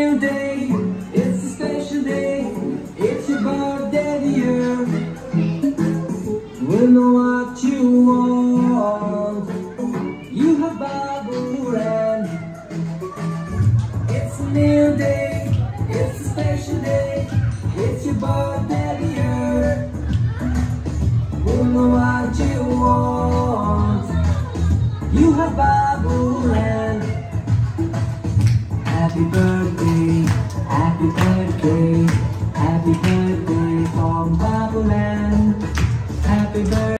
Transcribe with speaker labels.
Speaker 1: new day, it's a special day, it's your birthday year. We'll know what you want, you have BabuLand. It's a new day, it's a special day, it's your birthday year. We'll know what you want, you have BabuLand. Happy birthday.